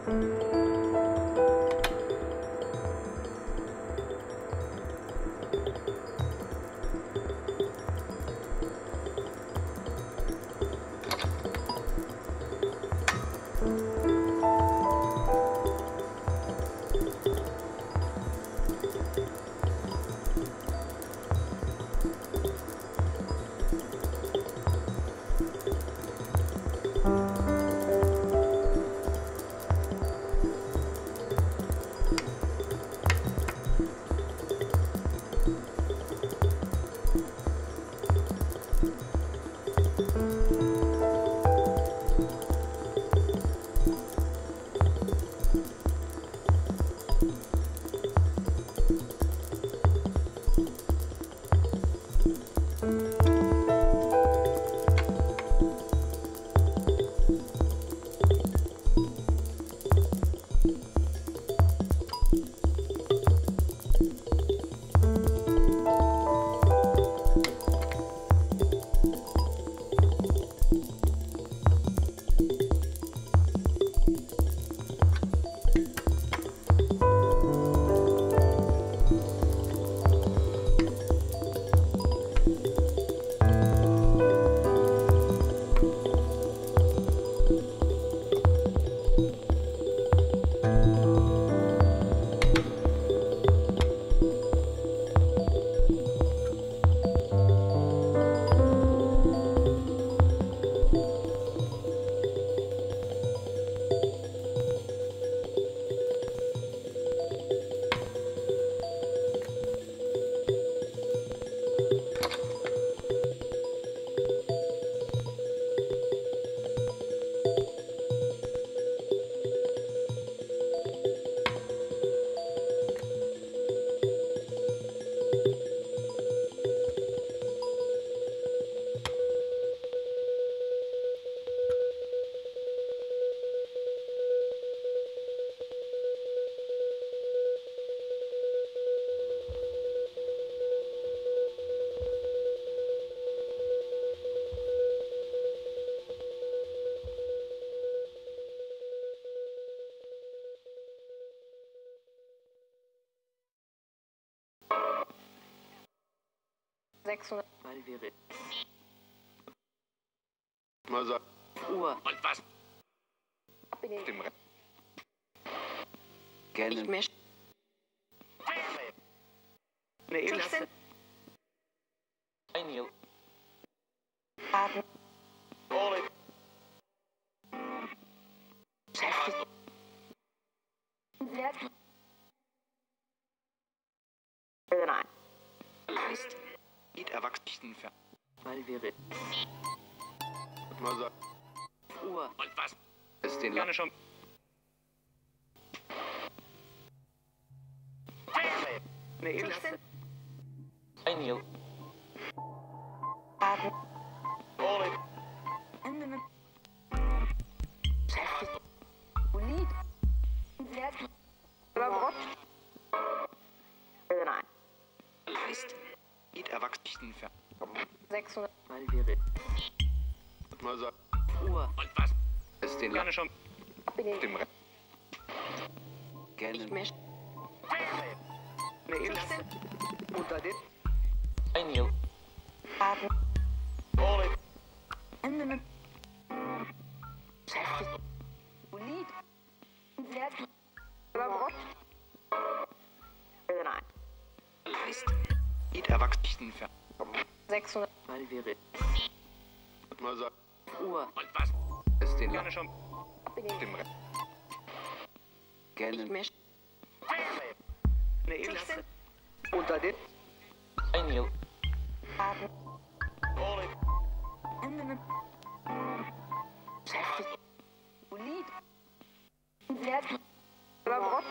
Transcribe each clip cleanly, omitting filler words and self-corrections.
600, weil wir mal sagen. Uhr. Und was? Bin ich Dem nicht mehr. Nee, Ich lass bin ein Abend Ole. beschäftigt. Wert. Nein, Ist geht Erwachsenen ver. weil wir Mal sagen. Uhr. Und was? Ist den Gerne schon. Nee, Ich lass bin ein Abend Ole. Ende mit beschäftigt. Lied. Wert. Brot. Nein, Ist geht Erwachsenen ver. 600, weil wir Mal sagen. Uhr. Und was? Ist den Gerne schon. Bin ich Dem nicht Kennen. mehr. Nee, Ich lass bin unter den ein Abend Ole. Ende mit beschäftigt. Lied. Wert. Brot. Nein, Ist geht Erwachsenen ver. 600, weil wir Mal sagen. Uhr. Und was? Ist den Gerne schon. Bin ich Dem nicht Kennen. mehr. Nee, Ich lass bin unter den ein Abend Ole. Ende mit beschäftigt. Lied. Wert. Brot.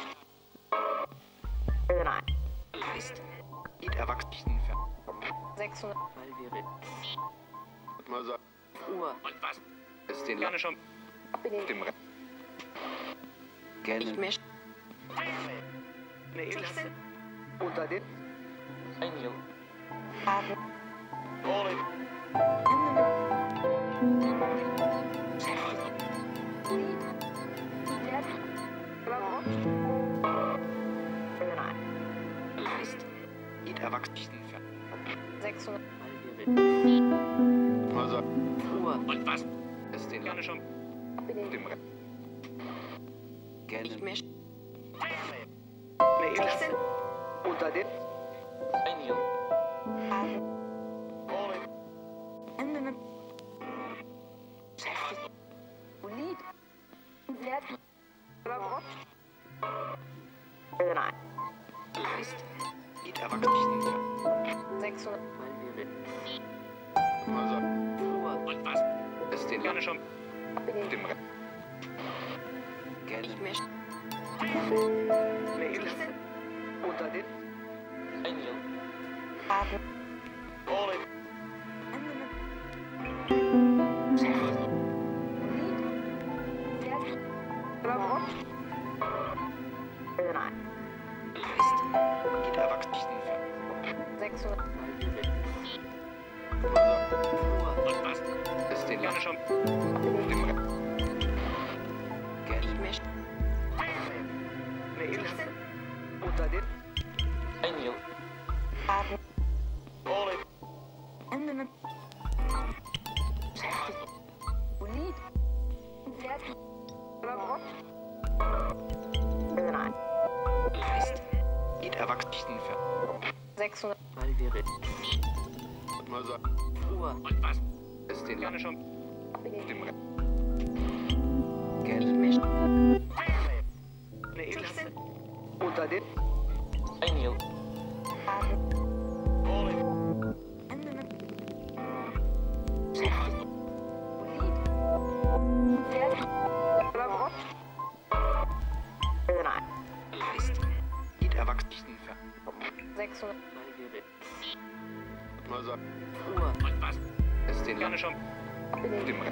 Nein, Ist geht Erwachsenen ver. 600, weil wir Mal sagen. Uhr. Und was? Ist den Gerne schon. Bin ich Dem nicht Kennen. mehr. Nee, Ich lass bin unter den ein Abend Ole. Ende mit beschäftigt. Lied. Wert. Erwachsenen. 600. Mal sagen. Uhr. Und was? Ist den Gerne schon. Dem Nicht mehr. Nee, das sind unter den Einigen. Haben. All in. Ende mit. Solid. Wert. Oder Brot. Nein. Ist die Erwachsenen. 600. Mal sagen. Uhr. Und was? Ist den Gerne schon. Dem Nicht mehr. Nee, das sind unter den Einigen. Haben. All in. Ende mit. Solid. Wert. Oder Brot. Nein. Ist die Erwachsenen. 600. Mal sagen. Uhr. Und was? Ist den Gerne schon. Dem Nicht mehr. Nee, das sind unter den Einigen. Haben. All in. Ende mit. Solid. Wert. Oder Brot. Nein. Ist die Erwachsenen. 600. Mal sagen. Uhr. Und was? Ist den Gerne schon. Dem Nicht mehr. Nee, das sind unter den Einigen. Haben. All in. Ende mit. Solid. Wert. Oder Brot. Nein. Ist die Erwachsenen. 600. Mal sagen. Uhr. Und was? Ist den Gerne schon. Dem Nicht mehr.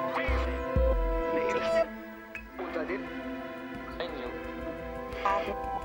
Nee, das sind unter den Einigen. Haben.